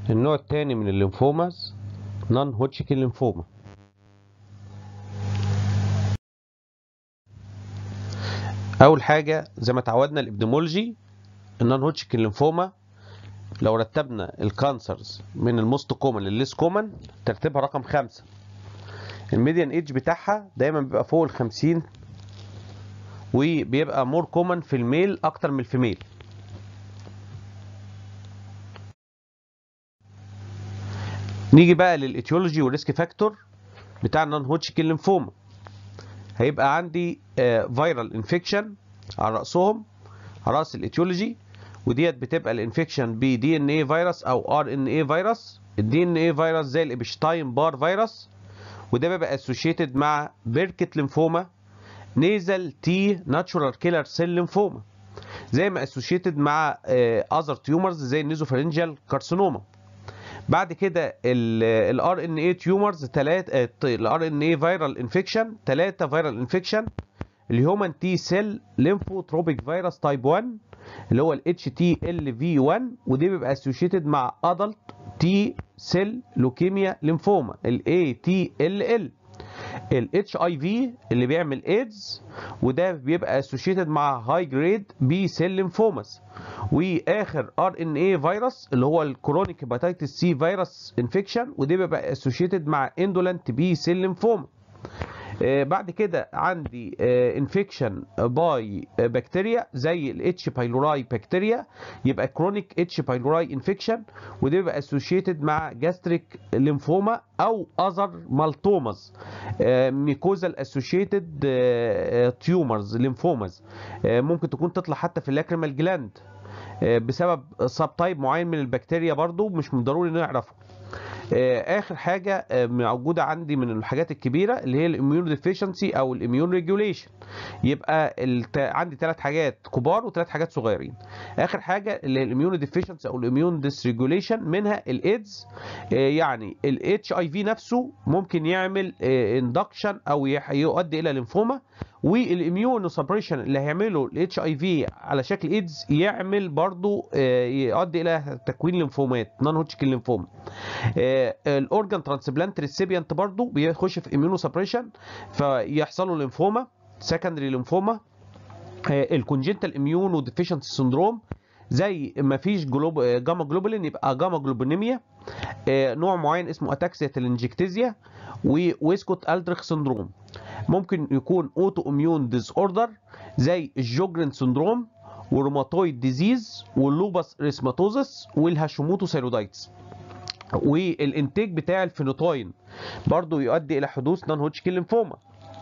النوع الثاني من الليمفوماز نون هوتشكين ليمفوما. اول حاجه زي ما اتعودنا الابديمولوجي، النون هوتشكين ليمفوما لو رتبنا الكانسرز من الموست كومن للليس كومن ترتيبها رقم 5. الميديان ايج بتاعها دايما بيبقى فوق ال50 وبيبقى مور كومن في الميل اكتر من الفيميل. نيجي بقى للايتيولوجي والريسك فاكتور بتاع النون هوتشكين ليمفوما. هيبقى عندي فيرال انفكشن على راسهم، على راس الايتيولوجي، وديت بتبقى الانفكشن بدي ان اي فيروس او ار ان اي فيروس. الدي ان اي فيروس زي الابشتاين بار فيروس، وده بيبقى اسوشيتد مع بيركت ليمفوما، نيزل تي ناتشورال كيلر سيل ليمفوما، زي ما اسوشيتد مع اذر تيومرز زي النيزوفارنجال كارسينوما. بعد كده الار ان اي تيومرز، الار ان اي فيرال انفكشن، 3 فيرال انفكشن، الهيومن تي سيل ليمفوتروبيك فيروس تايب 1 اللي هو الاتش تي ال في 1، ودي بيبقى اسوشيتد مع ادلت تي سيل لوكيميا ليمفوما الاي تي ال ال. الاتش اي في اللي بيعمل ايدز، وده بيبقى اسوشيتد مع هاي جريد بي سيل ليمفوماس. واخر ار ان اي فيروس اللي هو الكرونيك هيباتيتس سي فيروس انفكشن، ودي بيبقى اسوشيتد مع اندولنت بي سيل ليمفوما. بعد كده عندي انفكشن باي بكتيريا زي الاتش بايلوراي بكتيريا، يبقى كرونيك اتش بايلوراي انفكشن، وده بيبقى اسوشيتد مع جاستريك ليمفوما او اذر مالتوماز، ميكوزال اسوشيتد تيومرز ليمفوماز، ممكن تكون تطلع حتى في اللاكريمال جلاند بسبب سب تايب معين من البكتيريا، برضو مش من ضروري نعرفه. اخر حاجه موجوده عندي من الحاجات الكبيره اللي هي الاميون ديفيشنسي او الاميون ريجوليشن. يبقى عندي 3 حاجات كبار و3 حاجات صغيرين. اخر حاجه اللي هي الاميون ديفيشنسي او الاميون ديسريجوليشن، منها الايدز. يعني الاتش اي في نفسه ممكن يعمل اندكشن او يؤدي الى ليمفوما، والاميون سبريشن اللي هيعمله الاتش اي في على شكل ايدز يعمل برضو يؤدي الى تكوين ليمفومات نون هوتشكين ليمفوما. الاورجان ترانسبلانت ريسيبيانت برضو بيخش في اميونو سبريشن فيحصل له ليمفوما، سكندري ليمفوما. الكونجنتال اميونو ديفيشنسي سندروم زي ما فيش جاما جلوبولين يبقى جاما جلوبونيميا. نوع معين اسمه اتاكسيا تلنجكتيزيا وويسكوت الدريخ سندروم. ممكن يكون اوتو اميون ديز اوردر زي الجوجرين سندروم وروماتويد ديزيز واللوباس ريسماتوزس والهاشيموتو ثايرويدايتس. والانتاج بتاع الفينوتاين برضو يؤدي الى حدوث نون هوتشكين ليمفوما.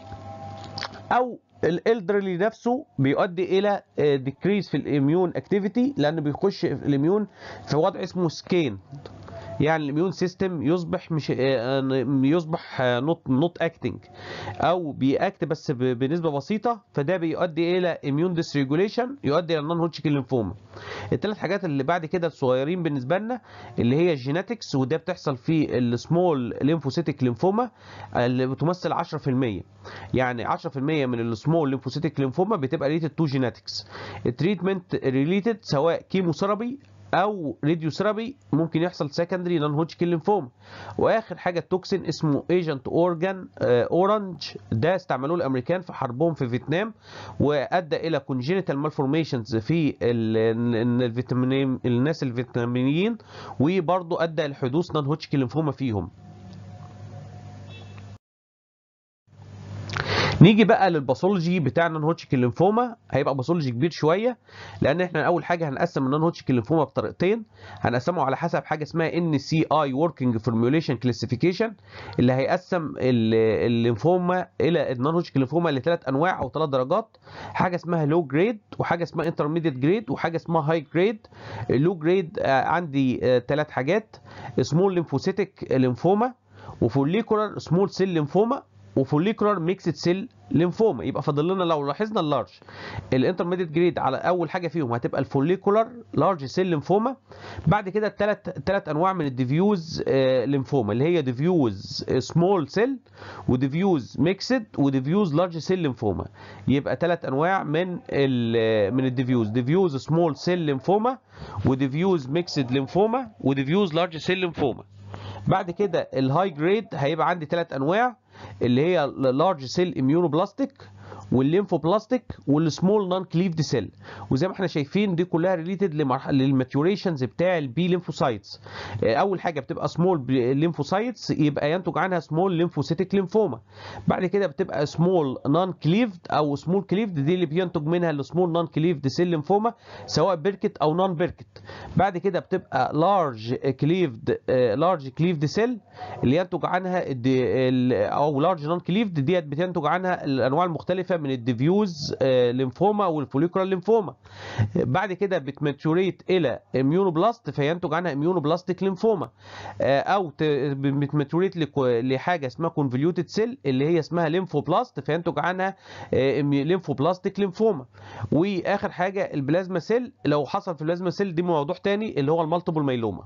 او الالدرلي نفسه بيؤدي الى ديكريز في الاميون اكتيفيتي، لان بيخش الاميون في وضع اسمه سكين، يعني الاميون سيستم يصبح مش يصبح نوت اكتنج او بيأكت بس بنسبه بسيطه، فده بيؤدي الى اميون ديسريجوليشن يؤدي الى نون هوتشكين ليمفوما. الثلاث حاجات اللي بعد كده الصغيرين بالنسبه لنا اللي هي الجيناتكس، وده بتحصل في السمول ليمفوسيتك ليمفوما اللي بتمثل 10%. يعني 10% من السمول ليمفوسيتك ليمفوما بتبقى ريليتد تو جيناتكس. التريتمنت ريليتد سواء كيموثيرابي او راديو ثيرابي، ممكن يحصل سكندري نون هوتشكين ليمفوما. واخر حاجه التوكسين اسمه ايجنت اورجان اورنج، ده استعملوه الامريكان في حربهم في فيتنام، وادى الى كونجينيتال مالفورميشنز في الفيتامين الناس الفيتناميين، وبرضه ادى لحدوث نون هوتشكين ليمفوما فيهم. نيجي بقى للباثولوجي بتاع النون هوتشكين ليمفوما. هيبقى باثولوجي كبير شويه، لان احنا اول حاجه هنقسم النون هوتشكين ليمفوما بطريقتين. هنقسمه على حسب حاجه اسمها ان سي اي وركينج فورميوليشن كلاسيفيكيشن، اللي هيقسم الليمفوما الى النون هوتشكين ليمفوما لثلاث انواع او 3 درجات. حاجه اسمها لو جريد، وحاجه اسمها انترميديت جريد، وحاجه اسمها هاي جريد. اللو جريد عندي 3 حاجات: سمول ليمفوسيتك ليمفوما، وفوليكولار سمول سيل ليمفوما، وفوليكولار ميكسد سيل ليمفوما. يبقى فاضل لنا لو لاحظنا اللارج الانترميديت جريد على اول حاجه فيهم هتبقى الفوليكولار لارج سيل ليمفوما. بعد كده الثلاث انواع من الديفيوز ليمفوما اللي هي ديفيوز سمول سيل وديفيوز ميكسد وديفيوز لارج سيل ليمفوما. يبقى 3 انواع من الديفيوز: ديفيوز سمول سيل ليمفوما وديفيوز ميكسد ليمفوما وديفيوز لارج سيل ليمفوما. بعد كده الهاي جريد هيبقى عندي 3 انواع اللي هي لارج سيل اميونوبلاستيك والليمفوبلاستيك والسمول نون كليفد سيل. وزي ما احنا شايفين دي كلها ريليتد للماتيوريشنز بتاع البي ليمفوسايتس. اول حاجه بتبقى سمول ليمفوسايتس يبقى ينتج عنها سمول ليمفوسيتك ليمفوما. بعد كده بتبقى سمول نون كليفد او سمول كليفد، دي اللي بينتج منها السمول نون كليفد سيل ليمفوما سواء بيركت او نون بيركت. بعد كده بتبقى لارج كليفد سيل اللي ينتج عنها او لارج نون كليفد ديت بتنتج عنها الانواع المختلفه من الديفيوز ليمفوما والفوليكولار ليمفوما. بعد كده بتماتوريت الى اميونوبلاست فينتج عنها اميونوبلاستيك ليمفوما، او بتماتوريت لحاجه اسمها كونفوليوتد سيل اللي هي اسمها ليمفوبلاست فينتج عنها ليمفوبلاستيك ليمفوما. واخر حاجه البلازما سيل، لو حصل في البلازما سيل دي موضوع تاني اللي هو المالتيبل مايلوما.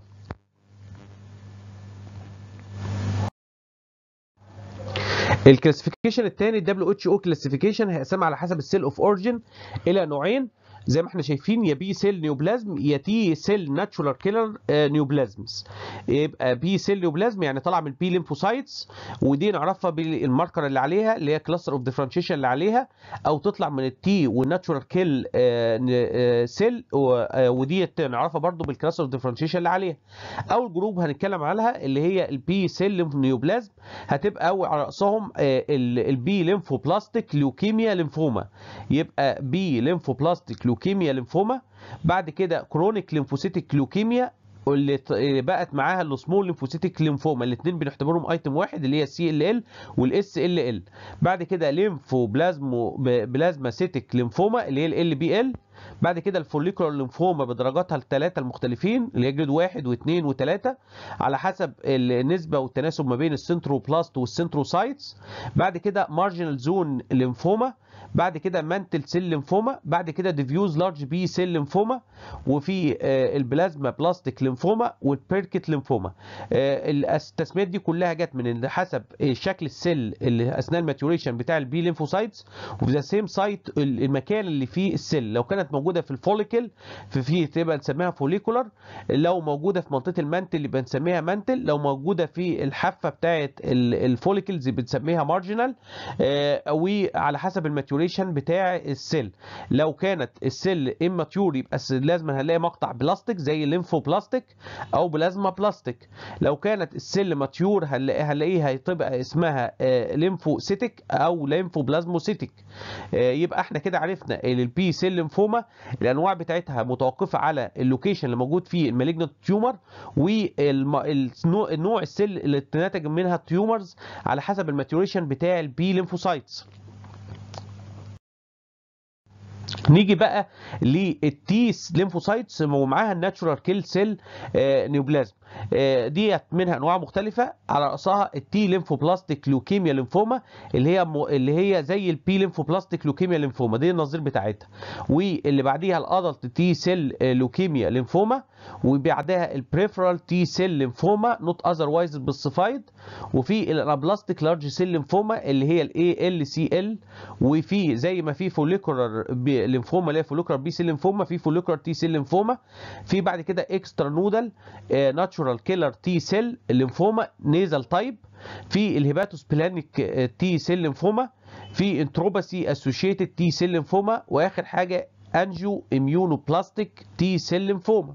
الكلاسيفيكيشن الثاني WHO كلاسيفيكيشن هيقسم على حسب السيل اوف اوريجين الى نوعين زي ما احنا شايفين، يا بي سيل نيوبلازم يا تي سيل ناتشورال كيلر نيوبلازمز. يبقى بي سيل نيوبلازم يعني طالعه من البي ليمفوسايتس ودي نعرفها بالماركر اللي عليها اللي هي كلاستر اوف ديفرنشيشن اللي عليها، او تطلع من التي والناتشورال كيل سيل ودي نعرفها برضو بالكلاستر اوف ديفرنشيشن اللي عليها. اول جروب هنتكلم عنها اللي هي البي سيل نيوبلازم، هتبقى على راسهم البي ليمفوبلاستيك ليوكيميا ليمفوما. يبقى بي ليمفوبلاستيك ليوكيميا ليمفوما. بعد كده كرونيك ليمفوسيتك ليوكيميا اللي بقت معاها السمول ليمفوسيتك ليمفوما، الاثنين بنعتبرهم ايتم واحد اللي هي السي ال ال والاس ال ال. بعد كده بلازما سيتك ليمفوما اللي هي ال بي ال. بعد كده الفوليكولار ليمفوما بدرجاتها الثلاثه المختلفين اللي هي جريد 1 و2 و3 على حسب النسبه والتناسب ما بين السنتروبلاست والسنتروسايتس. بعد كده مارجنال زون ليمفوما. بعد كده مانتل سيل ليمفوما. بعد كده ديفيوز لارج بي سيل ليمفوما. وفي البلازما بلاستيك ليمفوما والبيركت ليمفوما. التسميات دي كلها جت من حسب شكل السيل اللي اثناء الماتيوريشن بتاع البي ليمفوسايتس وفي ذا سيم سايت المكان اللي فيه السيل. لو كانت موجوده في الفوليكل تبقى نسميها فوليكولار، لو موجوده في منطقه المانتل يبقى نسميها مانتل، لو موجوده في الحافه بتاعه الفوليكلز بنسميها مارجنال. وعلى حسب الماتيوريشن بتاع السيل، لو كانت السيل اماتيور يبقى لازم هنلاقي مقطع بلاستيك زي الليمفوبلاستيك او بلازما بلاستيك. لو كانت السيل ماتيور هنلاقيها تبقى اسمها ليمفوسيتك او ليمفوبلازموسيتك. يبقى احنا كده عرفنا البي سيل ليمفوما الانواع بتاعتها متوقفه على اللوكيشن اللي موجود فيه المالجنت تيومر والنوع السيل اللي ناتج منها التيومرز على حسب الماتيوريشن بتاع البي ليمفوسايتس. نيجي بقى للتي ليمفوسايتس ومعاها الناتشورال كيل سيل نيوبلازم. ديت منها انواع مختلفه على راسها التي ليمفوبلاستيك لوكيميا ليمفوما اللي هي زي البي ليمفوبلاستيك لوكيميا ليمفوما، دي النظير بتاعتها. واللي بعديها الادلت تي سيل لوكيميا ليمفوما، وبعدها البريفرال تي سيل ليمفوما نوت اذروايز سبيسيفايد، وفي الابلاستيك لارج سيل ليمفوما اللي هي الاي ال سي ال. وفي زي ما في فوليكولار ليمفوما اللي هي فوليكولار بي سيل ليمفوما في فوليكولار تي سيل ليمفوما. في بعد كده اكسترا نودال ناتشورال كيلر تي سيل ليمفوما نيزل تايب. في الهيباتوسبلانيك تي سيل ليمفوما. في انتروباسي اسوشيتد تي سيل ليمفوما. واخر حاجه انجيو اميونوبلاستيك تي سيل ليمفوما.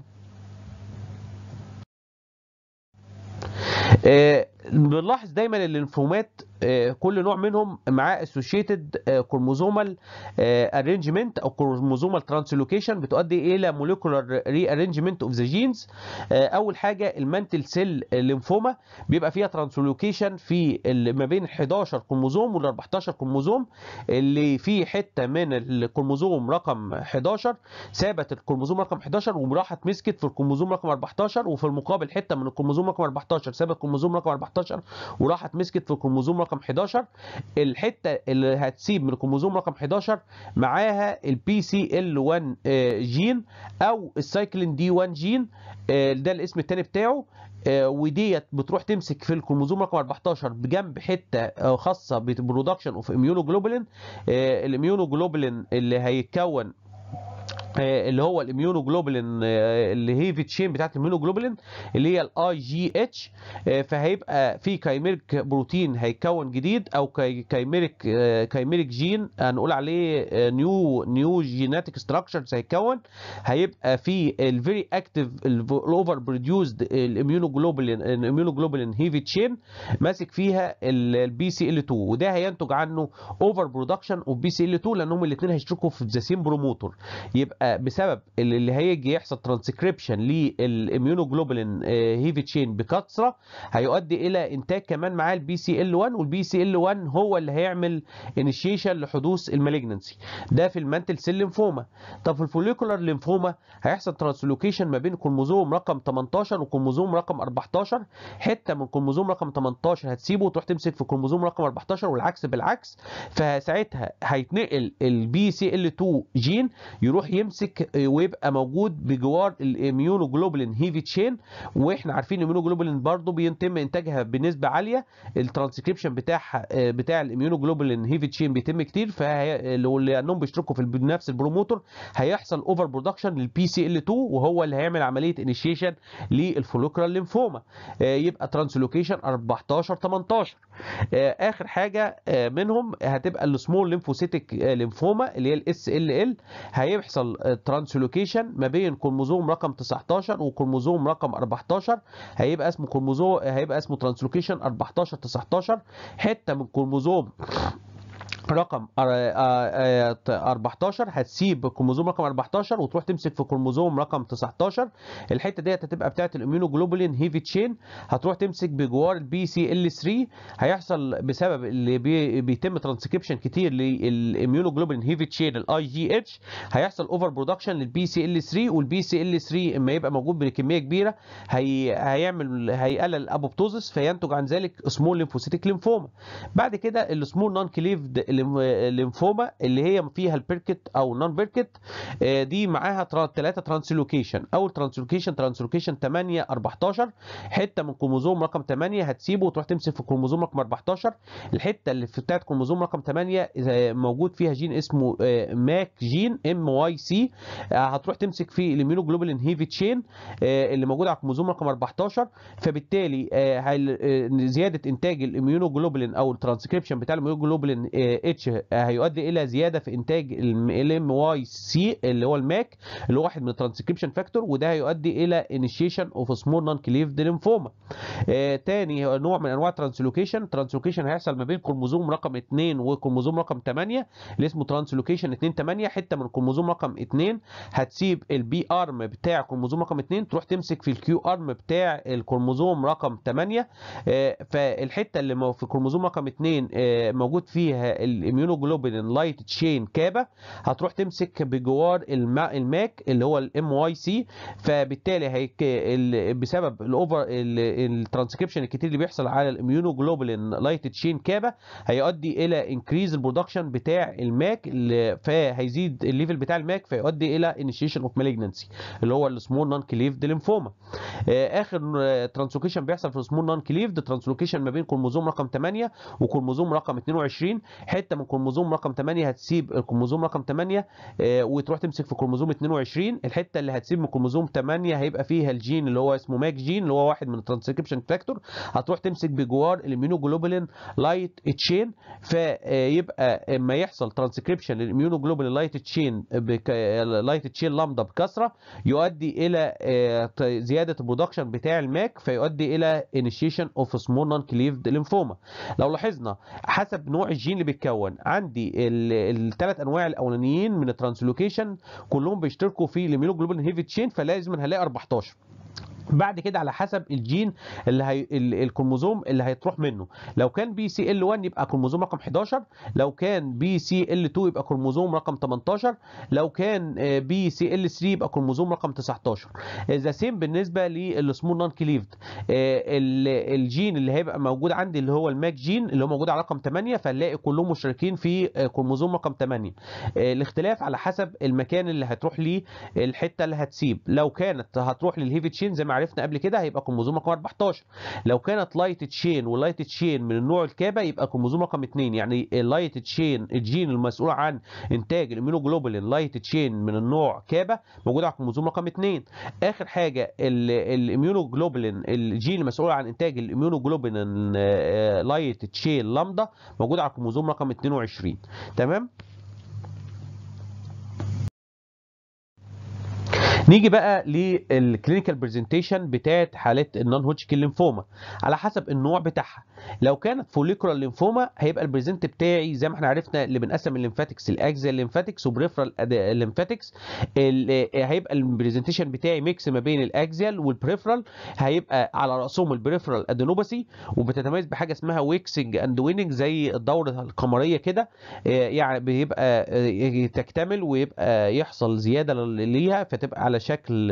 بنلاحظ دايما الليمفومات كل نوع منهم معاه اسوشيتد كروموزومال ارينجمنت او كروموزومال ترانسلوكيشن بتؤدي الى موليكولار ري ارينجمنت اوف ذا جينز. اول حاجه المانتل سيل ليمفوما بيبقى فيها ترانسلوكيشن في ما بين 11 كروموزوم وال 14 كروموزوم، اللي فيه حته من الكروموزوم رقم 11 ثابت الكروموزوم رقم 11 وراحت مسكت في الكروموزوم رقم 14، وفي المقابل حته من الكروموزوم رقم 14 ثابت الكروموزوم رقم 14 وراحت مسكت في الكروموزوم رقم 11. الحته اللي هتسيب من الكروموزوم رقم 11 معاها البي سي ال 1 جين او السايكلين دي 1 جين، ده الاسم الثاني بتاعه. وديت بتروح تمسك في الكروموزوم رقم 14 بجنب حته خاصه بالبرودكشن اوف اميونوجلوبولين. الاميونوجلوبولين اللي هيتكون اللي هو الاميونوجلوبولين اللي هي في تشين بتاعت الاميونوجلوبولين اللي هي الاي جي اتش. فهيبقى في كايميريك بروتين هيتكون جديد او كايميريك جين هنقول عليه نيو جيناتيك ستراكشرز هيبقى في الفيري اكتيف الاوفر بروديوسد الاميونوجلوبولين هيفي تشين ماسك فيها البي سي ال 2، وده هينتج عنه اوفر برودكشن اوف بي سي ال 2 لانهم الاثنين هيشتركوا في ذا سيم بروموتور. يبقى بسبب اللي هيجي يحصل ترانسكريبشن للاميونوجلوبولين هيفي تشين بكثره هيؤدي الى انتاج كمان معاه البي سي ال 1، والبي سي ال 1 هو اللي هيعمل انيشيشن لحدوث المالجنسي. ده في المانتل سيل ليمفوما. طب في الفوليكولار ليمفوما هيحصل ترانسلوكيشن ما بين كروموزوم رقم 18 وكروموزوم رقم 14. حته من كروموزوم رقم 18 هتسيبه وتروح تمسك في كروموزوم رقم 14 والعكس بالعكس. فساعتها هيتنقل البي سي ال 2 جين يروح يمسك ويبقى موجود بجوار الاميونوجلوبولين هيفي تشين. واحنا عارفين الاميونوجلوبولين برضو بيتم انتاجها بنسبه عاليه، الترانسكريبشن بتاعها بتاع الاميونوجلوبولين هيفي تشين بيتم كتير، لانهم بيشتركوا في نفس البروموتور هيحصل اوفر برودكشن للبي سي ال 2 وهو اللي هيعمل عمليه انيشيشن للفوليكولار ليمفوما. يبقى ترانسلوكيشن 14 18. اخر حاجه منهم هتبقى السمول ليمفوسيتك ليمفوما اللي هي الاس ال ال. هيحصل ترانسلوكيشن ما بين كروموزوم رقم 19 وكروموزوم رقم 14. هيبقى اسمه ترانسلوكيشن 14 19. حته من كروموزوم رقم 14 هتسيب كروموزوم رقم 14 وتروح تمسك في كروموزوم رقم 19. الحته ديت هتبقى بتاعه الاميونوجلوبولين هيفي تشين، هتروح تمسك بجوار البي سي ال 3. هيحصل بسبب اللي بيتم ترانسكريبشن كتير للاميونوجلوبولين هيفي تشين الاي جي اتش، هيحصل اوفر برودكشن للبي سي ال 3، والبي سي ال 3 اما يبقى موجود بكميه كبيره هيقلل الابوبتوزس فينتج عن ذلك سمول ليمفوسيتك ليمفوما. بعد كده السمول نون كليفد الليمفوما اللي هي فيها البيركت او نون بيركت، دي معاها 3 ترانسلوكيشن. اول ترانسلوكيشن 8 14. حته من كروموزوم رقم 8 هتسيبه وتروح تمسك في كروموزوم رقم 14. الحته اللي بتاعت كروموزوم رقم 8 موجود فيها جين اسمه ماك جين ام واي سي، هتروح تمسك فيه الاميونوجلوبولين هيفي تشين اللي موجود على كروموزوم رقم 14. فبالتالي زياده انتاج الاميونوجلوبولين او الترانسكريبشن بتاع الاميونوجلوبولين اتش هيؤدي الى زياده في انتاج الام واي سي اللي هو الماك اللي هو واحد من الترانسكريبشن فاكتور، وده هيؤدي الى انيشيشن اوف سمول نون كليفد ليمفوما. تاني نوع من انواع ترانسلوكيشن هيحصل ما بين كروموزوم رقم 2 وكروموزوم رقم 8 اللي اسمه ترانسلوكيشن 2 8. حته من كروموزوم رقم 2 هتسيب البي ارم بتاع كروموزوم رقم 2 تروح تمسك في الكيو ارم بتاع الكروموزوم رقم 8. فالحته اللي في كروموزوم رقم 2 موجود فيها الاميونوجلوبولين لايت تشين كابا هتروح تمسك بجوار الماك اللي هو الام واي سي. فبالتالي بسبب الاوفر الترانسكريبشن الكتير اللي بيحصل على الاميونوجلوبولين لايت تشين كابا هيؤدي الى انكريز البرودكشن بتاع الماك، فهيزيد الليفل بتاع الماك فيؤدي الى انيشيشن اوف مالجنسي اللي هو السمول نون كليفد ليمفوما. اخر ترانسلوكيشن بيحصل في السمول نون كليفد ترانسلوكيشن ما بين كروموزوم رقم 8 وكروموزوم رقم 22. حته من كروموزوم رقم 8 هتسيب الكروموزوم رقم 8 وتروح تمسك في كروموزوم 22. الحته اللي هتسيب من كروموزوم 8 هيبقى فيها الجين اللي هو اسمه ماك جين اللي هو واحد من الترانسكريبشن فاكتور، هتروح تمسك بجوار الاميونوجلوبولين لايت تشين. فيبقى اما يحصل ترانسكريبشن للاميونوجلوبولين لايت تشين لامدا بكثره يؤدي الى زياده البرودكشن بتاع الماك فيؤدي الى انيشيشن اوف سمول نون كليفد ليمفوما. لو لاحظنا حسب نوع الجين اللي بيتكون عندي الثلاث انواع الاولانيين من الترانسلوكيشن كلهم بيشتركوا في الاميونوجلوبولين هيفي تشين، فلازم هنلاقي 14. بعد كده على حسب الجين الكروموزوم اللي هيتروح منه. لو كان بي سي ال 1 يبقى كروموزوم رقم 11، لو كان بي سي ال 2 يبقى كروموزوم رقم 18، لو كان بي سي ال 3 يبقى كروموزوم رقم 19. ذا سيم بالنسبه للسمول نون كليفد، الجين اللي هيبقى موجود عندي اللي هو الماك جين اللي هو موجود على رقم 8، فنلاقي كلهم مشتركين في كروموزوم رقم 8. الاختلاف على حسب المكان اللي هتروح ليه الحته اللي هتسيب. لو كانت هتروح للهيفي تشين زي ما عرفنا قبل كده هيبقى كروموزوم رقم 14. لو كانت لايت تشين واللايت تشين من النوع الكابا يبقى كروموزوم رقم 2. يعني اللايت تشين الجين المسؤول عن انتاج الاميونوجلوبولين لايت تشين من النوع كابا موجود على كروموزوم رقم 2. اخر حاجه الاميونوجلوبولين الجين المسؤول عن انتاج الاميونوجلوبولين لايت تشين لامدا موجود على كروموزوم رقم 22. تمام. نيجي بقى للكلينيكال برزنتيشن بتاعت حالات النون هوتشكين ليمفوما على حسب النوع بتاعها. لو كانت فوليكولار ليمفوما هيبقى البريزنت بتاعي زي ما احنا عرفنا اللي بنقسم الليمفاتكس الاكزيال ليمفاتكس وبريفرال ليمفاتكس. هيبقى البرزنتيشن بتاعي ميكس ما بين الاكزيال والبريفرال. هيبقى على راسهم البريفرال ادينوباثي وبتتميز بحاجه اسمها ويكسنج اند ويننج زي الدوره القمريه كده، يعني بيبقى تكتمل ويبقى يحصل زياده ليها فتبقى على شكل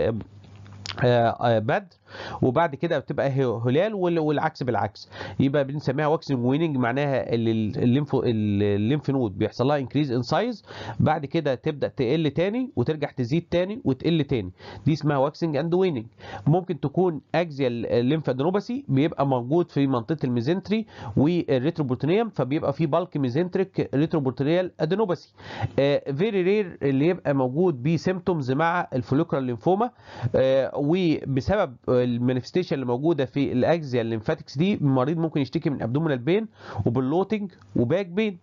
بدر، وبعد كده بتبقى هلال والعكس بالعكس. يبقى بنسميها واكسنج ويننج، معناها الليمف نود بيحصل لها انكريز ان سايز، بعد كده تبدا تقل تاني وترجع تزيد تاني وتقل تاني. دي اسمها واكسنج اند ويننج. ممكن تكون اكزيال ليمف ادينوباثي بيبقى موجود في منطقه الميزنتري والريتروبروتينيوم، فبيبقى في بالك ميزنتريك ريتروبروتينيال ادينوباثي. فيري رير اللي يبقى موجود بيه سيمبتومز مع الفوليكولار ليمفوما، وبسبب المانيفستيشن اللي موجوده في الاكزيال ليمفاتكس دي المريض ممكن يشتكي من ابدومينال بين وباللوتنج وباك بين.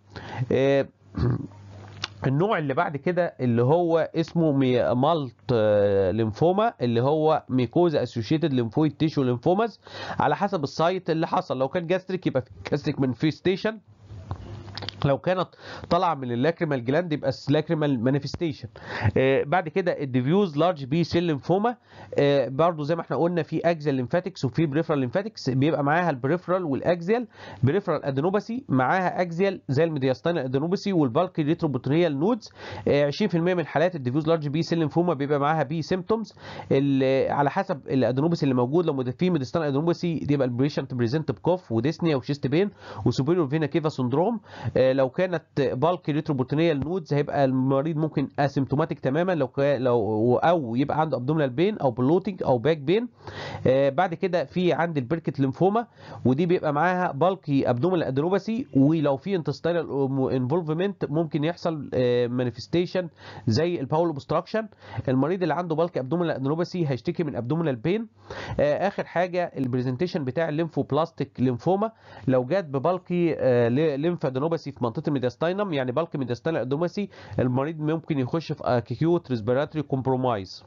النوع اللي بعد كده اللي هو اسمه مالت ليمفوما اللي هو ميكوزا اسوشيتد ليمفويد تيشو ليمفوماز على حسب السايت اللي حصل. لو كان جاستريك يبقى في جاستريك مانيفستيشن، لو كانت طالعه من اللاكريمال جلاند يبقى اللاكريمال مانيفستيشن. بعد كده الديفيوز لارج بي سيل ليمفوما، برضو زي ما احنا قلنا في اكزيال ليمفاتكس وفي بريفرال ليمفاتكس، بيبقى معاها البريفرال والاكزيال. بريفرال ادينوباثي معاها اكزيال زي الميدياستاينال ادينوباثي والبالكي ريتروبروتينيال نودز. 20% من حالات الديفيوز لارج بي سيل ليمفوما بيبقى معاها بي سيمبتومز على حسب الادينوباثي اللي موجود. لو في ميدياستاينال ادينوباثي يبقى البيشنت بريزنت بكوف وديسنيا وشيست بين وسوبيريور فينا كيفا سندروم. لو كانت بالك ريتروبروتينيال نودز هيبقى المريض ممكن اسيمتوماتيك تماما، لو او يبقى عنده ابدومينال بين او بلوتنج او باك بين. بعد كده في عند البركت ليمفوما ودي بيبقى معاها بالكي ابدومينال ادينوباثي، ولو في انتستينال انفولفمنت ممكن يحصل مانيفستيشن زي الباول اوبستراكشن. المريض اللي عنده بالكي ابدومينال ادينوباثي هيشتكي من ابدومينال بين. اخر حاجه البرزنتيشن بتاع الليمفوبلاستيك ليمفوما لو جت ببالكي ليمف ادينوباثي في منطقه الميدياستاينم، يعني بالك ميدياستاينال ادينوباثي، المريض ممكن يخش في اكيوت ريسبيراتوري كومبرومايز.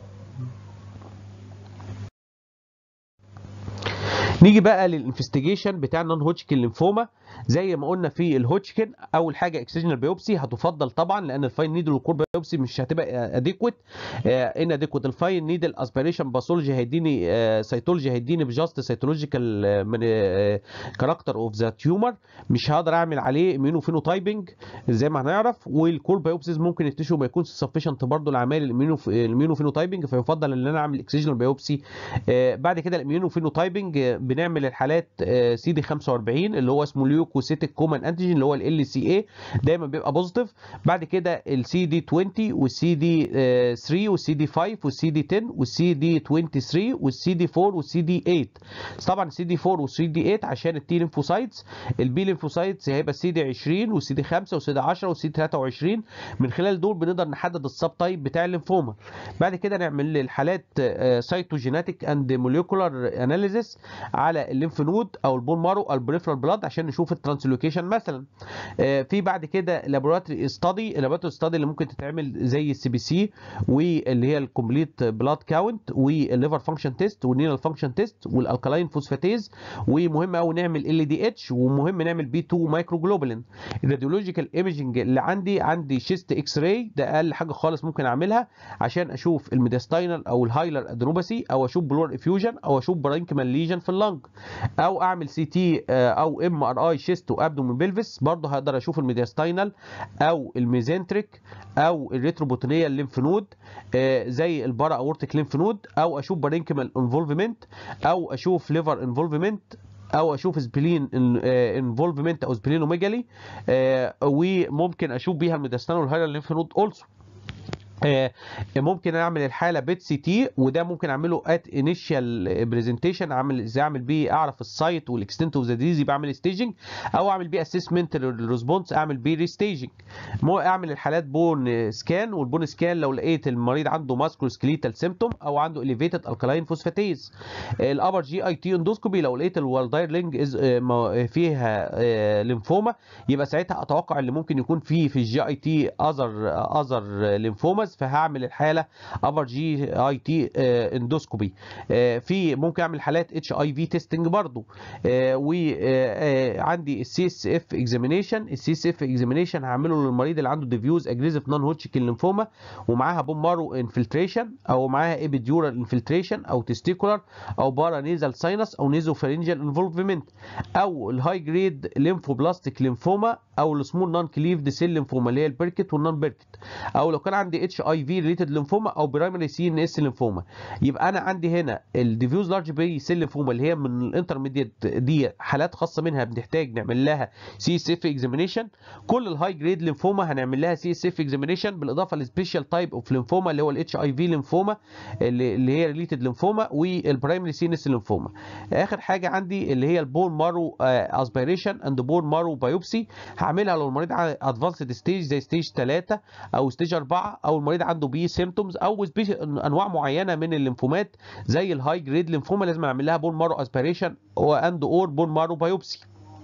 نيجي بقى للانفستيجيشن بتاع النون هوتشكين ليمفوما. زي ما قلنا في الهوتشكين اول حاجه اكسجينال بايوبسي هتفضل طبعا، لان الفاين نيدل والكور بايوبسي مش هتبقى اديكويت. ان اديكويت الفاين نيدل اسبيريشن باثولوجي هيديني سيتولوجي هيديني بجاست سيتولوجيكال كاركتر اوف ذا تيومر، مش هقدر اعمل عليه اميونو فينوتايبنج زي ما هنعرف. والكور بايوبسيز ممكن التيشو ما يكونش سفيشنت برضه لعمل الاميونو فينوتايبنج، فيفضل ان انا اعمل اكسجينال بايوبسي. بعد كده الاميونو فينوتايبنج بنعمل الحالات سي دي 45 اللي هو اسمه ليوكوسيتيك كومان انتيجين اللي هو ال سي اي، دايما بيبقى بوزيتيف. بعد كده السي دي 20 والسي دي 3 والسي دي 5 والسي دي 10 والسي دي 23 والسي دي 4 والسي دي 8. طبعا السي دي 4 والسي دي 8 عشان التي ليمفوسايتس. البي ليمفوسايتس هيبقى السي دي 20 والسي دي 5 والسي دي 10 والسي دي 23. من خلال دول بنقدر نحدد السب تايب بتاع الليمفوما. بعد كده نعمل الحالات سايتوجيناتيك اند موليكولار اناليسيس على الليمف نود او البون مارو او البريفرال بلاد عشان نشوف الترانسلوكيشن مثلا. في بعد كده لابوراتوري ستادي، اللابوراتوري ستادي اللي ممكن تتعمل زي السي بي سي واللي هي الكومبليت بلاد كاونت والليفر فانكشن تيست والنينال فانكشن تيست والالكالاين فوسفاتيز، ومهم قوي نعمل ال دي اتش، ومهم نعمل بي 2 مايكرو جلوبولين. الراديولوجيكال ايميجنج اللي عندي شيست اكس راي، ده اقل حاجه خالص ممكن اعملها عشان اشوف الميدياستاينال او الهايلر ادنوباسي، او اشوف بلور افيوجن، او اشوف برانكيمال ليجن في اللنج، او اعمل سي تي او ام ار اي شيست وابدومين بلفس، برضه هقدر اشوف الميدياستاينال او الميزنتريك او الريتروبوتينيال ليمف نود زي البارا اورتيك ليمف نود، او اشوف بارينكيمال انفولفمنت، او اشوف ليفر انفولفمنت، او اشوف سبلين انفولفمنت او سبلينوميجالي، وممكن اشوف بيها الميدياستاينال والهايلر ليمف نود اولسو. ممكن اعمل الحاله بيت سي تي، وده ممكن اعمله ات انيشال برزنتيشن، اعمل بيه اعرف السايت والاكستنت اوف ذا ديزي، بعمل ستيجنج، او اعمل بيه اسسمنت للريسبونس، اعمل بيه ريستيجنج. اعمل الحالات بون سكان، والبون سكان لو لقيت المريض عنده ماسكولو سكليتال سيمتوم او عنده اليفيتد الكالاين فوسفاتيز. الابر جي اي تي اندوسكوبي، لو لقيت الوالدايرلينج فيها ليمفوما، يبقى ساعتها اتوقع اللي ممكن يكون فيه في الجي اي تي اذر ليمفوما، فهعمل الحاله ابر جي اي تي اندوسكوبي. في ممكن اعمل حالات اتش اي في تيستنج برضو. وعندي السي اس اف اكزامينيشن. السي اس اف اكزامينيشن هعمله للمريض اللي عنده ديفيوز اجريسيف نون هوتشكين ليمفوما ومعاها بون مارو انفلتريشن، او معاها ايبيديورال انفلتريشن، او تستيكولار، او بارا نيزال ساينس، او نيزوفارينجال انفولفمنت، او الهاي جريد ليمفوبلاستيك ليمفوما، او السمول نون كليفد سيل ليمفوما اللي هي البيركت والنون بيركت، او لو كان عندي اتش اي في ريليتد ليمفوما، او برايمري سي ان اس ليمفوما. يبقى انا عندي هنا الديفيوز لارج بي سيل ليمفوما اللي هي من الانترميديت، دي حالات خاصه منها بنحتاج نعمل لها سي اس اف اكزامينيشن. كل الهاي جريد ليمفوما هنعمل لها سي اس اف اكزامينيشن، بالاضافه للسبيشال تايب اوف ليمفوما اللي هو الاتش اي في ليمفوما اللي هي ريليتد ليمفوما، والبرايمري سي ان اس ليمفوما. اخر حاجه عندي اللي هي البون مارو اسبيريشن اند بون مارو بايوبسي، هعملها لو المريض ادفانسد ستيج زي ستيج 3 او ستيج 4، او المريض عنده بي سيمتومز، او انواع معينه من الليمفومات زي الهاي جريد ليمفوما، لازم اعمل لها بون مارو اسبيريشن واند اور بون مارو بايوبسي.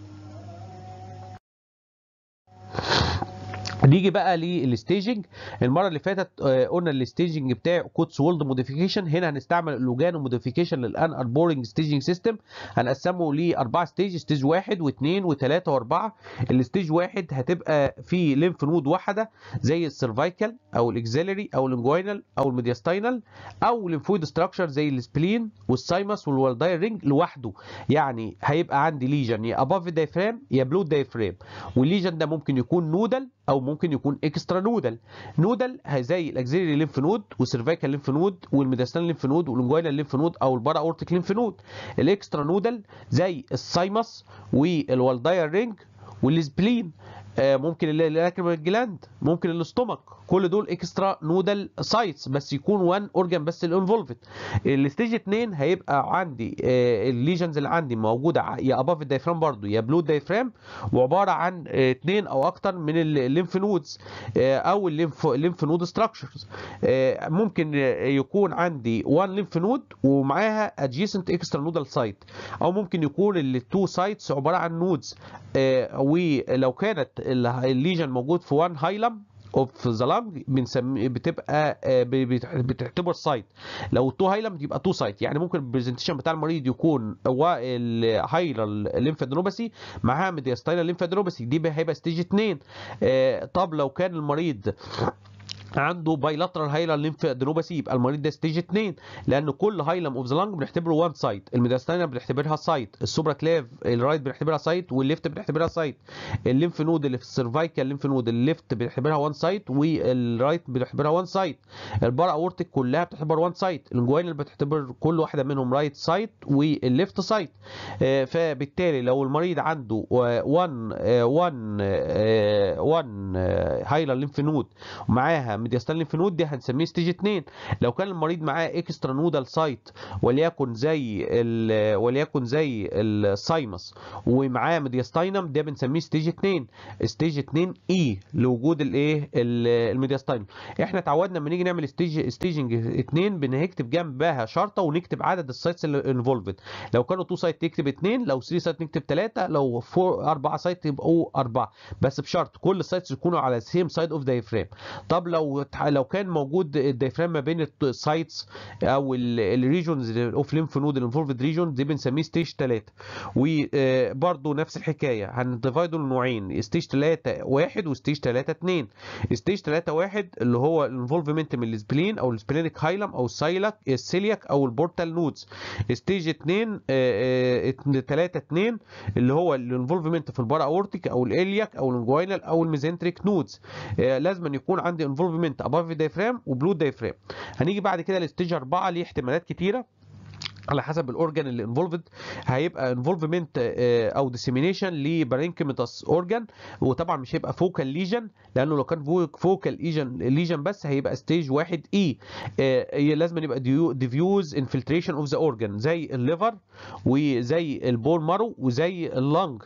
نيجي بقى للستيجنج. المره اللي فاتت قلنا الستيجنج بتاع كوتس وولد موديفيكيشن، هنا هنستعمل اللوجانو موديفيكيشن للان اربورنج ستيجنج سيستم، هنقسمه لاربعه ستيج، ستيج 1 و2 و3 و4. الستيج 1 هتبقى في ليمف نود واحده زي السيرفايكال او الاكزيلري او الانجوينال او الميدياستاينال، او ليمفويد ستراكشر زي السبلين والسايمس والوالداير رينج لوحده. يعني هيبقى عندي ليجن يا اباف الدايفرام يا بلو الدايفرام، والليجن ده ممكن يكون نودل او ممكن يكون اكسترا نودل. نودل زي الاكزيلري ليمف نود والسيرفايكال ليمف نود والميدياستاينال ليمف نود والانجوينال ليمف نود او البارا اورتيك ليمف نود. الاكسترا نودل زي السايمس والوالداير رينج والسبلين، ممكن اللاكريمال جلاند، ممكن الاستومك، كل دول اكسترا نودال سايتس، بس يكون وان اورجان بس الانفولفد. الستيج 2 هيبقى عندي الليجنز اللي عندي موجوده يا اباف الدايفرام برضو يا بلو الدايفرام، وعباره عن 2 او اكتر من الليمف نودز او الليمف نود ستراكشرز. ممكن يكون عندي 1 ليمف نود ومعاها ادجيسنت اكسترا نودال سايت، او ممكن يكون التو سايتس عباره عن نودز. ولو كانت الليجن موجود في 1 هايلم اوف ذا لانج بتبقى بتعتبر سايت، لو 2 هايلم يبقى 2 سايت. يعني ممكن البرزنتيشن بتاع المريض يكون الهايلر ليمفادينوباثي معاها ميدياستاينال ليمفادينوباثي، دي هيبقى ستيج 2. طب لو كان المريض عنده بايلاترال هايلر ليمفادينوباثي يبقى المريض ده ستيج 2، لان كل هايلم اوف ذا لانج بنعتبره 1 سايت. الميدياستاينال بنعتبرها سايت، السوبرا كلاف الرايت بنعتبرها سايت، والليفت بنعتبرها سايت. الليمف نود اللي في السيرفايكال الليمف نود الليفت بنعتبرها 1 سايت، والرايت بنعتبرها 1 سايت. البارا اورتيك كلها بتعتبر 1 سايت. الانجوينال بتعتبر كل واحده منهم رايت سايت والليفت سايت. فبالتالي لو المريض عنده 1 هايلر ليمف نود ومعاها ميدياستاين ليمف نود دي هنسميه ستيج 2. لو كان المريض معاه اكسترا نودال سايت وليكن زي السايمس ومعاه ميدياستاينم ده بنسميه ستيج 2. ستيج 2 اي لوجود الميدياستاينم. احنا اتعودنا لما نيجي نعمل ستيجنج 2 بنكتب جنبها شرطه ونكتب عدد السايتس اللي انفولفد. لو كانوا 2 سايت نكتب 2، لو 3 سايت نكتب 3، لو 4 سايت يبقوا 4، بس بشرط كل السايتس يكونوا على سيم سايد اوف دايفرام. طب لو كان موجود الدايفرام ما بين السايتس او الريجونز اوف ليمف نود الانفولفد ريجون دي بنسميه ستيج 3. وبرده نفس الحكايه هنديفايده لنوعين، ستيج 3 1 وستيج 3 2. ستيج 3 1 اللي هو الانفولفمنت من السبلين او السبلينيك هايلم او السيلياك او البورتال نودز. ستيج 2 3 2 اللي هو الانفولفمنت في البارا اورتيك او الالياك او الانجوينال او الميزنتريك نودز. لازم أن يكون عندي انفولفمنت اباف دايفرام وبلود دايفرام. هنيجي بعد كده لستيج 4 ليه احتمالات كتيره على حسب الاورجان اللي انفولفد. هيبقى انفولفمنت او ديسيمينيشن لبارينكيماتوس اورجان، وطبعا مش هيبقى فوكال ليجن، لانه لو كان فوكال ليجن بس هيبقى ستيج 1 اي. لازم يبقى ديفيوز انفلتريشن اوف ذا اورجان زي الليفر وزي البون مارو وزي اللنج.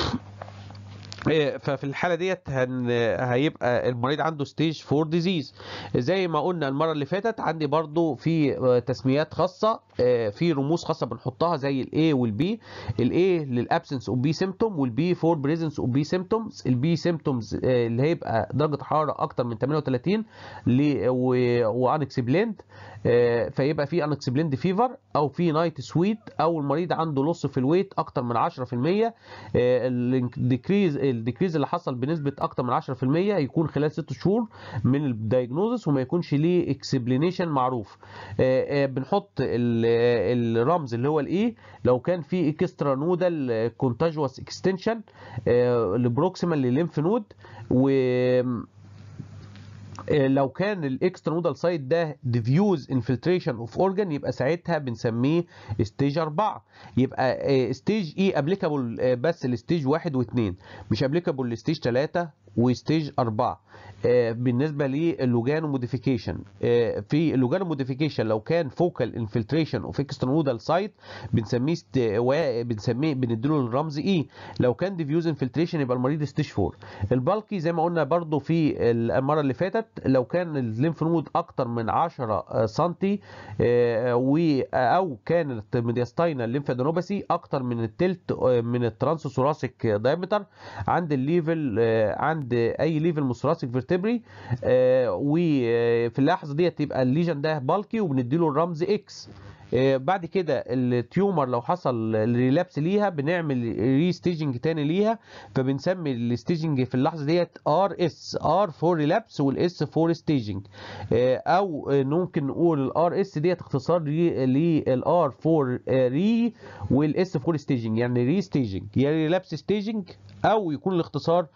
ففي الحاله ديت هيبقى المريض عنده ستيج 4 ديزيز. زي ما قلنا المره اللي فاتت عندي برضو في تسميات خاصه، في رموز خاصه بنحطها زي الاي والبي. الاي للابسنس اوف بي سيمتوم، والبي فور بريزنس اوف بي سيمتومز. البي سيمتومز اللي هيبقى درجه حراره اكتر من 38 وانكسبليند، فيبقى في انكسبليند فيفر او في نايت سويت او المريض عنده لص في الويت اكتر من 10%. الديكريز اللي حصل بنسبه اكتر من 10% يكون خلال 6 شهور من الدايجنوزس وما يكونش ليه اكسبلينيشن معروف. بنحط الرمز اللي هو الاي لو كان في اكسترا نودال كونتاجوس اكستنشن لبروكسيمال للليمف نود، و لو كان الاكسترا نودال سايت ده ديفيوز انفلتريشن اوف اورجان يبقى ساعتها بنسميه ستيج 4. يبقى ستيج اي ابليكابل بس لستيج 1 و2، مش ابليكابل لستيج 3 وستيج 4. بالنسبه للوجانو موديفيكيشن، في اللوجانو موديفيكيشن لو كان فوكال انفلتريشن اوف اكسترا نودال سايت بنسميه بنديله الرمز اي. لو كان ديفيوز انفلتريشن يبقى المريض ستيج 4. البالكي زي ما قلنا برضو في المره اللي فاتت، لو كان الليمف نود اكتر من 10 سم او كانت ميدياستاينال ليمفادينوباثي اكتر من التلت من الترانسوثوراسيك دايمتر عند الليفل، عند اي ليفل من الثوراسيك فيرتبري، وفي اللحظه ديت يبقى الليجن ده بالكي وبنديله الرمز اكس. بعد كده التيومر لو حصل ريلابس ليها بنعمل ري ستيجنج تاني ليها، فبنسمي الستيجنج في اللحظه ديت ار اس، ار فور ريلابس والاس فور ستيجنج، او ممكن نقول الار اس ديت اختصار للار فور ري والاس فور ستيجنج، يعني ري ستيجنج يا ريلابس ستيجنج او يكون الاختصار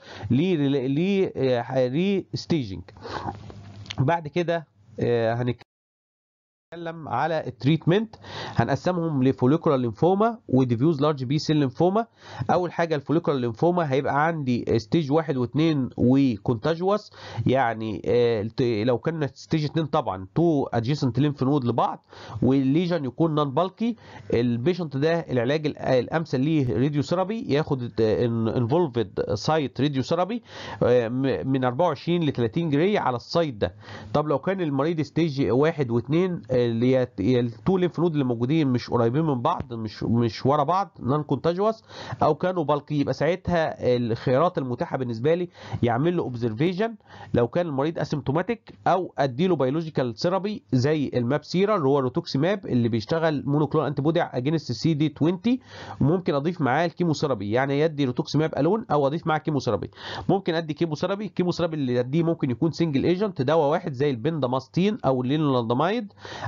ري ستيجنج. بعد كده هنتكلم على التريتمنت. هنقسمهم لفوليكولار ليمفوما وديفيوز لارج بي سيل ليمفوما. اول حاجه الفوليكولار ليمفوما هيبقى عندي ستيج 1 و2 وكونتاجوس، يعني لو كان ستيج 2 طبعا 2 ادجيسنت ليمف نود لبعض والليجن يكون نون بالكي. البيشنت ده العلاج الامثل ليه راديو ثيرابي، ياخد انفولفد سايت راديو ثيرابي من 24 ل 30 جري على السايت ده. طب لو كان المريض ستيج 1 و2 اللي هي التو ليمف نود اللي موجودين مش قريبين من بعض، مش ورا بعض نون كونتاجوس او كانوا بالكي، يبقى ساعتها الخيارات المتاحه بالنسبه لي يعمل له اوبزرفيشن لو كان المريض اسيمتوماتيك، او اديله بيولوجيكال ثيرابي زي المابسيرا اللي هو روتوكسيماب اللي بيشتغل مونوكلونال انتي بودي اجينست سي دي 20، وممكن اضيف معاه الكيموثيرابي، يعني يدي روتوكسيماب الون او اضيف معاه كيموثيرابي. ممكن ادي كيموثيرابي، الكيموثيرابي اللي اديه ممكن يكون سنجل ايجنت دواء واحد زي البنداماستين او اللينولادامايد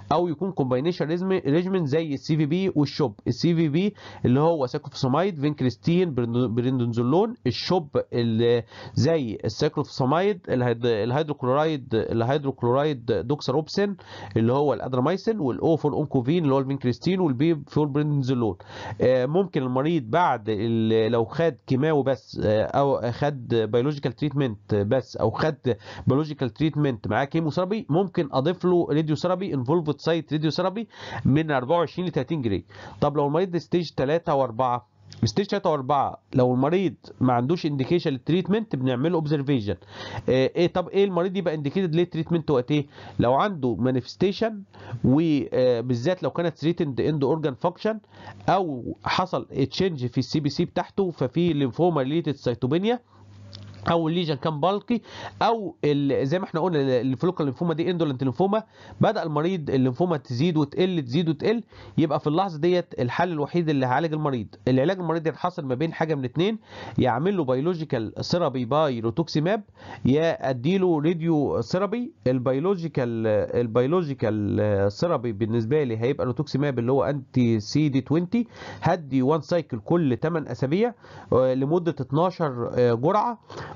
او يكون كومباينيشن ريجمنت زي السي في بي والشوب. السي في بي اللي هو سايكلوفوساميد، فينكريستين، بريندونزولون. الشوب اللي زي السايكلوفوساميد، الهيدروكلورايد دوكساروبسين اللي هو الادراميسين، والاو فور اونكوفين اللي هو الفينكريستين، والبي فور بريندونزولون. ممكن المريض بعد لو خد كيماوي بس او خد بيولوجيكال تريتمنت بس، او خد بيولوجيكال تريتمنت معاه كيموثيرابي، ممكن اضيف له راديو ثيرابي، انفولفد سايت راديو ثيرابي من 24 ل 30 جري. طب لو المريض ستيج 3 و4، ستيج 3 و4 لو المريض ما عندوش انديكيشن للتريتمنت بنعمل له اوبزرفيشن. طب ايه المريض يبقى انديكيتد للتريتمنت وقت ايه؟ لو عنده مانيفستيشن، وبالذات لو كانت ثريتند اند اورجان فانكشن، او حصل تشينج في السي بي سي بتاعته، ففي ليمفوما ريليتد سيتوبينيا، او الليجن كان بالكي، او زي ما احنا قلنا الفلوكال ليمفوما دي اندولنت ليمفوما، بدا المريض الليمفوما تزيد وتقل تزيد وتقل، يبقى في اللحظه ديت الحل الوحيد اللي هيعالج المريض، العلاج المريض ينحصر ما بين حاجه من اتنين: يعمل له بيولوجيكال ثيرابي باي روتوكسيماب، يا اديله راديو ثيرابي. البيولوجيكال ثيرابي بالنسبه لي هيبقى روتوكسيماب اللي هو انتي سي دي 20، هدي 1 سايكل كل 8 اسابيع لمده 12 جرعه.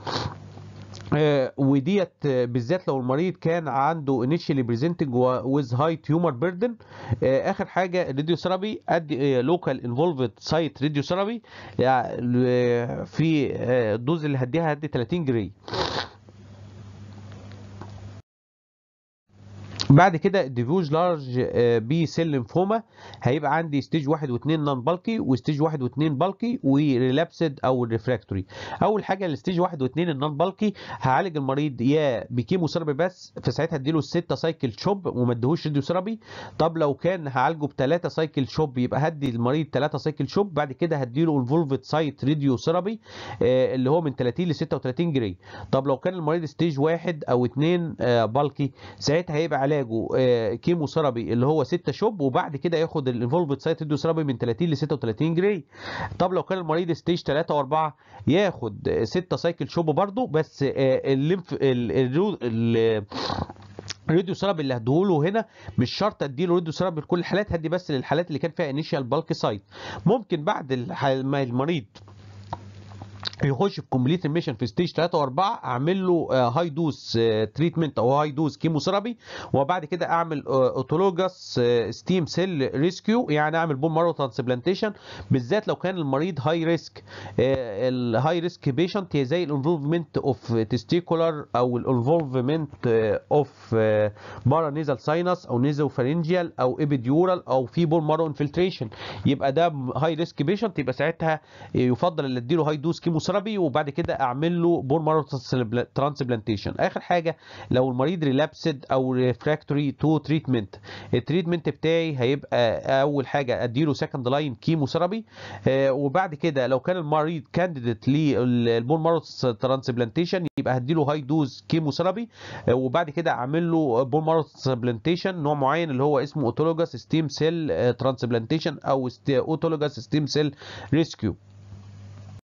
وديت بالذات لو المريض كان عنده initially presenting with high tumor burden. اخر حاجه الراديو ثيرابي، ادي local involved site راديو ثيرابي في الدوز اللي هديها هدي 30 جري. بعد كده الديفيوز لارج بي سيل ليمفوما، هيبقى عندي ستيج 1 و2 نون بالكي، وستيج 1 و2 بالكي، وريلابسد او ريفراكتوري. اول حاجه الستيج 1 و2 النون بالكي، هعالج المريض يا بكيمو ثيرابي بس، فساعتها اديله 6 سايكل شوب وما اديهوش راديو ثيرابي. طب لو كان هعالجه ب3 سايكل شوب، يبقى هدي المريض 3 سايكل شوب، بعد كده هديله انفولفد سايت راديو ثيرابي اللي هو من 30 ل 36 جري. طب لو كان المريض ستيج 1 او 2 بالكي، ساعتها هيبقى علاجه كيمو ثيرابي اللي هو 6 شوب، وبعد كده ياخد الانفولفد سايت راديو ثيرابي من 30 ل 36 جري. طب لو كان المريض ستيج 3 و4، ياخد 6 سايكل شوب برضه، بس الليمف الراديو ثيرابي اللي هديهوله هنا مش شرط اديله راديو ثيرابي لكل الحالات، هدي بس للحالات اللي كان فيها انيشال بالك سايت. ممكن بعد ما المريض يخش في كومبليت ريميشن في ستيج 3 و4، اعمل له هاي دوز تريتمنت او هاي دوز كيموثيرابي، وبعد كده اعمل اوتولوجاس ستيم سيل ريسكيو، يعني اعمل بون مارو ترانسبلانتيشن، بالذات لو كان المريض هاي ريسك. الهاي ريسك بيشنت زي الانفولفمنت اوف تستيكولار، او الانفولفمنت اوف بارانيزال ساينس، او نيزوفارينجيال، او ابيديورال، او في بون مارو انفلتريشن، يبقى ده هاي ريسك بيشنت، يبقى ساعتها يفضل ان اديله هاي دوز كيموثيرابي، وبعد كده اعمل له بون مارو ترانسبلانتيشن. اخر حاجه لو المريض ريلابسد او ريفراكتوري تو تريتمنت، التريتمنت بتاعي هيبقى اول حاجه اديله سكند لاين كيموثيرابي، وبعد كده لو كان المريض كانديديت للبون مارو ترانسبلانتيشن، يبقى هديله هاي دوز كيموثيرابي، وبعد كده اعمل له بون مارو ترانسبلانتيشن نوع معين اللي هو اسمه اوتولوجاس ستيم سيل ترانسبلانتيشن، او اوتولوجاس ستيم سيل ريسكيو.